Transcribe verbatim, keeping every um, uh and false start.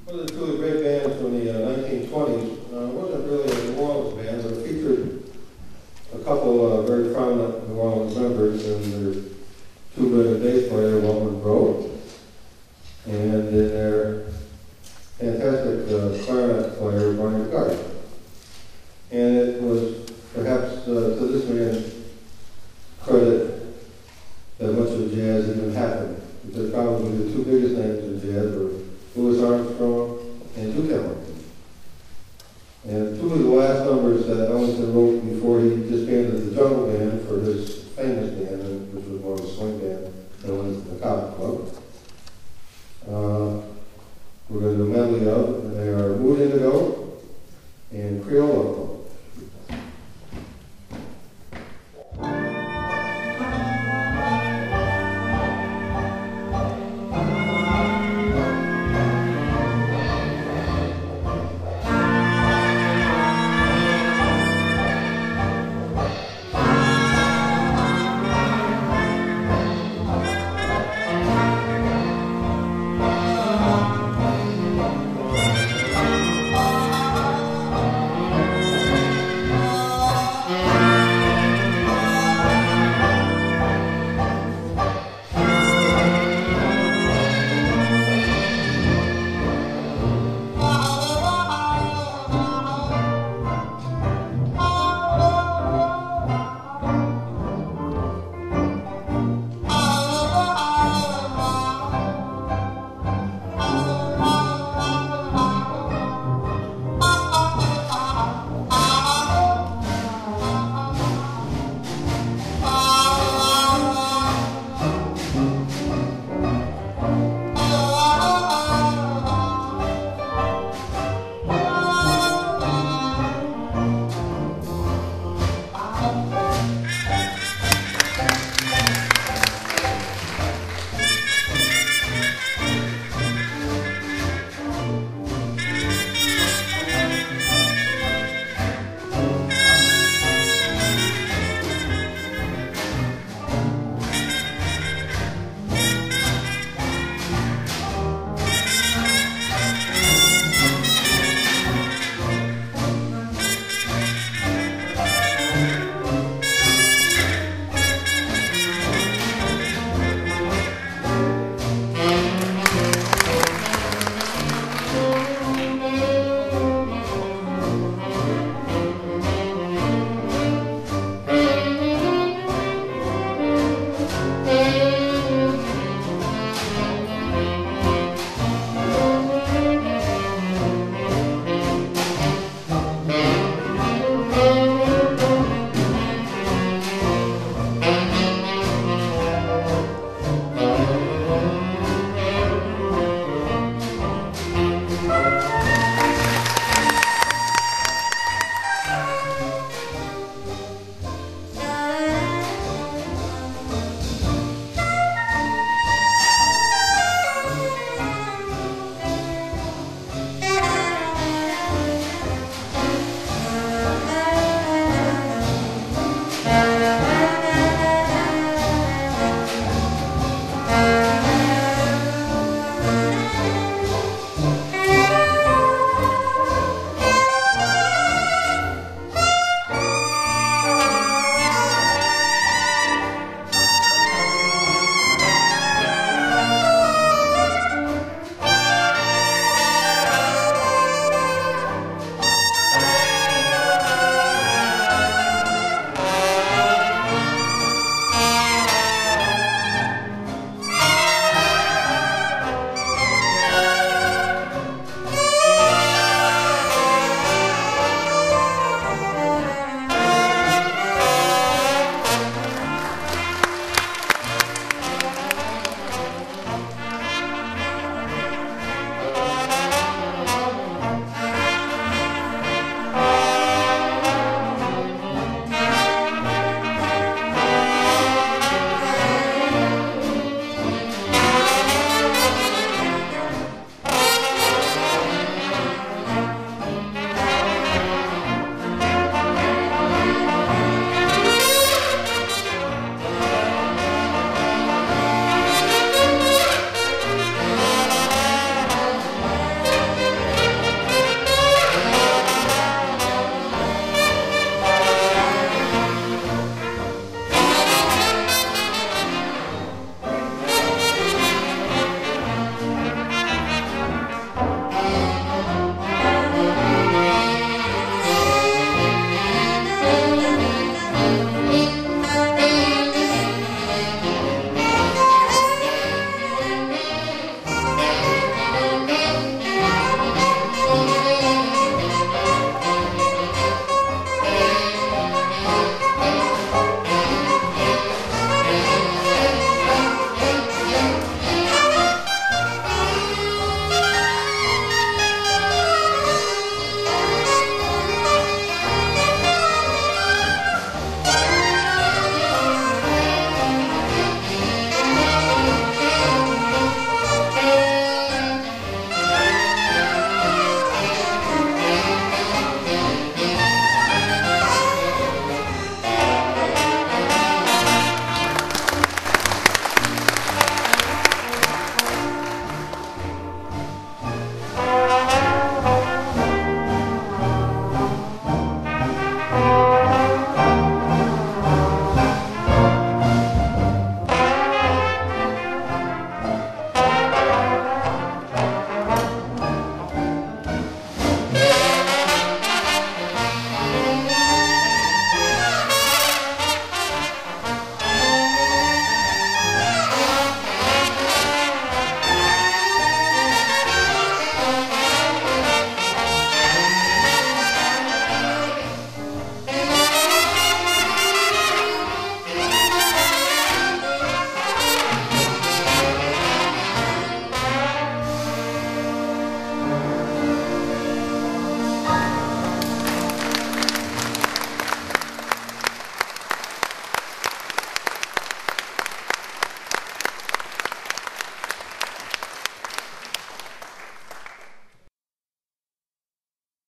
One of the truly great bands from the uh, nineteen twenties uh, wasn't really a New Orleans band, but featured a couple uh, very prominent New Orleans members, and their two-rhythm bass player, Walter Monroe, and then their fantastic uh, clarinet player, Barney Gard. And it was perhaps uh, to this man's credit that much of jazz even happened, because probably the two biggest names in jazz were Louis Armstrong and Duke Ellington. And two of the last numbers that Ellington wrote before he disbanded the Jungle Band for his famous band, which was more of a swing band known as the Cotton Club. Uh, we're going to do a medley of, and they are Mood Indigo and Creole